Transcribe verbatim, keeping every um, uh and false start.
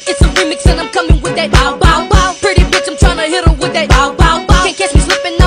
It's a remix and I'm coming with that bow bow bow. Pretty bitch, I'm tryna hit her with that bow bow bow. Can't catch me slipping